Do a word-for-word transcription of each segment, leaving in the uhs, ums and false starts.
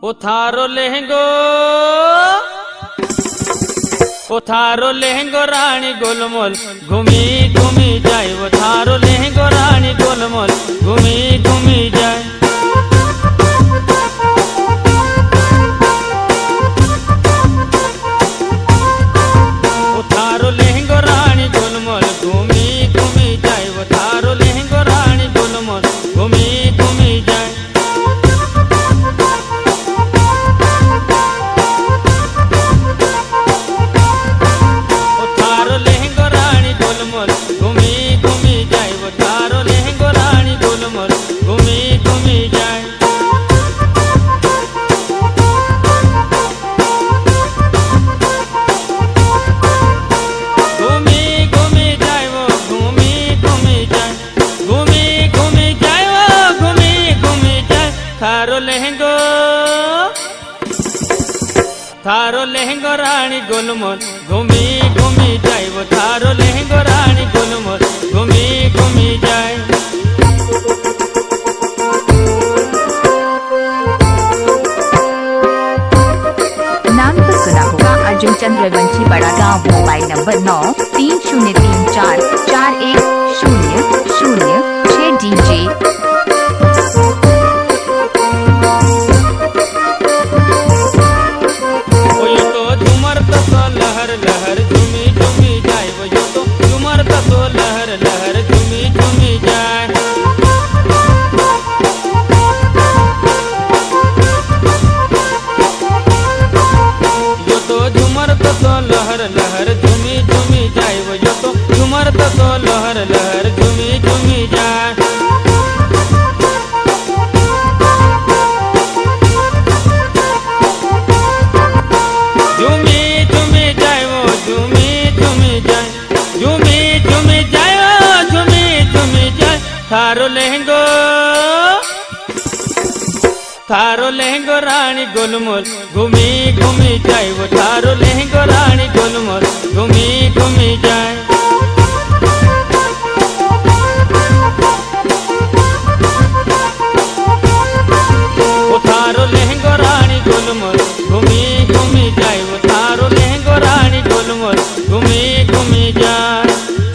ओ थारो लहंगो ओ थारो लहंगो रानी गोलमोल घूमी घूमी जाए। वो थारो लहंगो रानी गोलमोल घूमी घूमी जाए। वो थारो लहंगो रानी गोलमोल घूमी घूमी जाए। वो थारो लहंगो रानी गोलमोल घूमी घूमी जाए। थारो लहंगो थारो लहंगो रानी गोलमोल घूमी घूमी जाए। वो थारो लहंगो रानी गोलमोल घूमी घूमी जाए। नाम तो सुना होगा अर्जुन चंद्रवंशी, बड़ा गांव, मोबाइल नंबर नौ तीन शून्य तीन चार चार एक शून्य शून्य छह। डीजे लहर लहर झूमी झूमी जाए। वो यो तो झूमर तो लहर लहर झूमी झूमी जाए। यो तो झूमर तो लहर लहर झूमी झूमी जाए। वो यो तो झूमर तो लहर लहर झूमी झूमी जाए। थारो लहंगो थारो लहंगो रानी गोलमोल घूमी घूमी जाए। वो थारो लहंगो रानी गोलमोल घूमी घूमी जाए। वो थारो लहंगो रानी गोलमोल घूमी घूमी जाए। वो थारो लहंगो रानी गोलमोल घूमी घूमी जाए।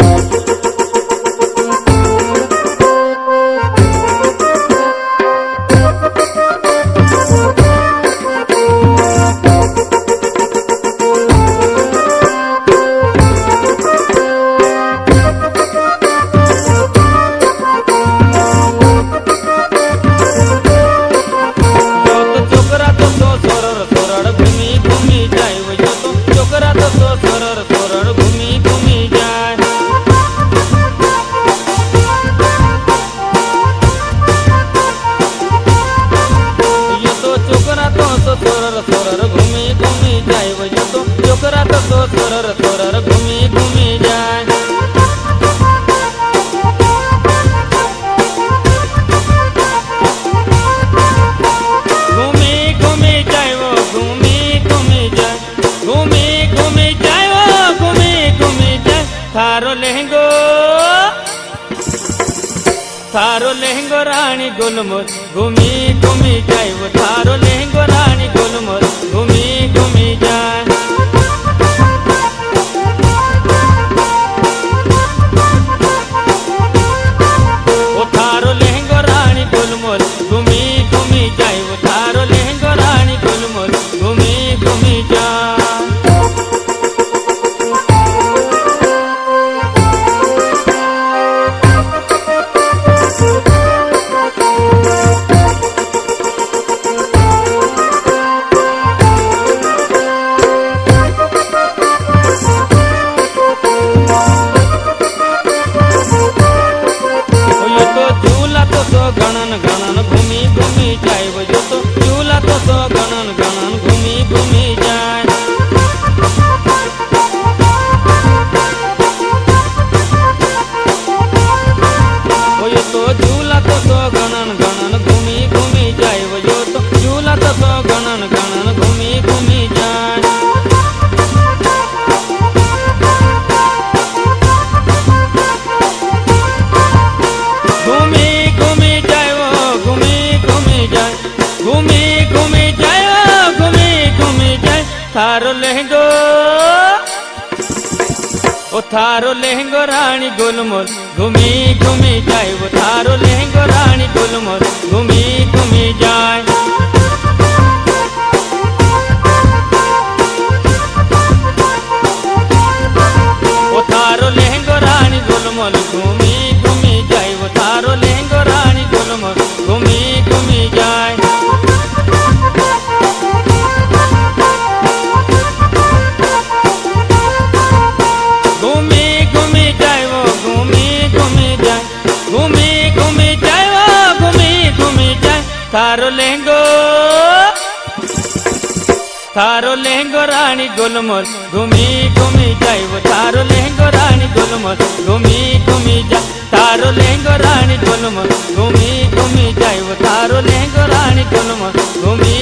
थारो लहंगो थारो लहंगो रानी गोलमोल घूमी घूमी जाए। वो थारो लहंगो रानी गोलमोल घूमी घूमी जाए। वो थारो लहंगो रानी गोलमोल घूमी घूमी जाए। वो थारो लहंगो रानी गोलमोल घूमी घूमी जाए। थारो लहंगो ओ थारो लहंगो रानी गुलमोल घूमी घूमी जाए वो थारो लहंगो रानी गुलमोल घूमी घूमी जाए वो थारो लहंगो रानी गुलमोल घूमी घूमी जाए वो थारो लहंगो रानी गुलमोल घूमी घूमी जाए थारो लहंगो थारो लहंगो रानी गुलमोल घूमी घूमी जाए वो थारो लहंगो रानी गुलमोल घूमी घूमी जाए थारो लहंगो रानी गुलमोल घूमी घूमी जाए वो थारो लहंगो रानी गुलमोल घूमी